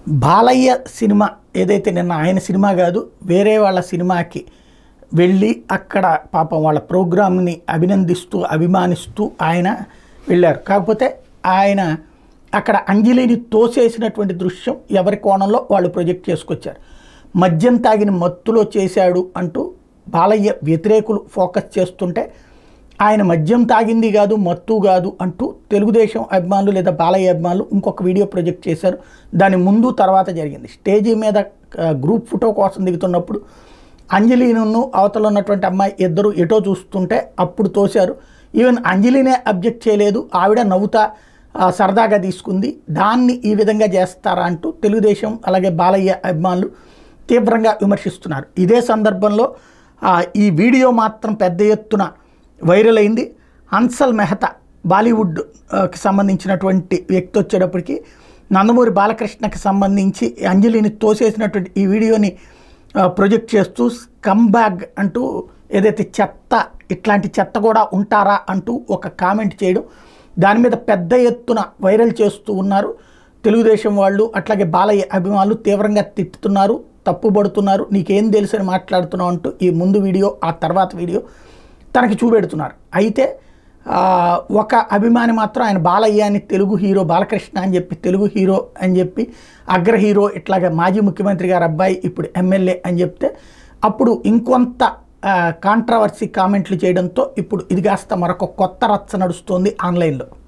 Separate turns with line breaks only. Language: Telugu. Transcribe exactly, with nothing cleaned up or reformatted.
బాలయ్య సినిమా ఏదైతే నిన్న ఆయన సినిమా కాదు వేరే వాళ్ళ సినిమాకి వెళ్ళి అక్కడ పాపం వాళ్ళ ప్రోగ్రామ్ని అభినందిస్తూ అభిమానిస్తూ ఆయన వెళ్ళారు. కాకపోతే ఆయన అక్కడ అంజలిని తోసేసినటువంటి దృశ్యం ఎవరి కోణంలో వాళ్ళు ప్రొజెక్ట్ చేసుకొచ్చారు. మద్యం తాగిన మత్తులో చేశాడు అంటూ బాలయ్య వ్యతిరేకులు ఫోకస్ చేస్తుంటే ఆయన మద్యం తాగింది కాదు మత్తు కాదు అంటూ తెలుగుదేశం అభిమానులు లేదా బాలయ్య అభిమానులు ఇంకొక వీడియో ప్రొజెక్ట్ చేశారు. దాని ముందు తర్వాత జరిగింది. స్టేజీ మీద గ్రూప్ ఫోటో కోసం దిగుతున్నప్పుడు అంజలిను అవతల ఉన్నటువంటి అమ్మాయి ఇద్దరు ఎటో చూస్తుంటే అప్పుడు తోశారు. ఈవెన్ అంజలినే అబ్జెక్ట్ చేయలేదు, ఆవిడ నవ్వుతా సరదాగా తీసుకుంది. దాన్ని ఈ విధంగా చేస్తారా అంటూ తెలుగుదేశం అలాగే బాలయ్య అభిమానులు తీవ్రంగా విమర్శిస్తున్నారు. ఇదే సందర్భంలో ఈ వీడియో మాత్రం పెద్ద ఎత్తున వైరల్ అయింది. హన్సల్ మెహతా బాలీవుడ్కి సంబంధించినటువంటి వ్యక్తి వచ్చేటప్పటికి నందమూరి బాలకృష్ణకి సంబంధించి అంజలిని తోసేసినటువంటి ఈ వీడియోని ప్రొజెక్ట్ చేస్తూ స్కమ్ బ్యాగ్ అంటూ ఏదైతే చెత్త ఇట్లాంటి చెత్త కూడా ఉంటారా అంటూ ఒక కామెంట్ చేయడం, దాని మీద పెద్ద ఎత్తున వైరల్ చేస్తూ ఉన్నారు. తెలుగుదేశం వాళ్ళు అట్లాగే బాలయ్య అభిమానులు తీవ్రంగా తిట్టుతున్నారు, తప్పుపడుతున్నారు. నీకేం తెలుసు అని మాట్లాడుతున్నావు అంటూ ఈ ముందు వీడియో ఆ తర్వాత వీడియో తనకి చూపెడుతున్నారు. అయితే ఒక అభిమాని మాత్రం ఆయన బాలయ్య అని తెలుగు హీరో బాలకృష్ణ అని చెప్పి తెలుగు హీరో అని చెప్పి అగ్ర హీరో ఇట్లాగే మాజీ ముఖ్యమంత్రి గారు అబ్బాయి ఇప్పుడు ఎమ్మెల్యే అని చెప్తే అప్పుడు ఇంకొంత కాంట్రవర్సీ కామెంట్లు చేయడంతో ఇప్పుడు ఇది కాస్త మరొక కొత్త రచ్చ నడుస్తోంది ఆన్లైన్లో.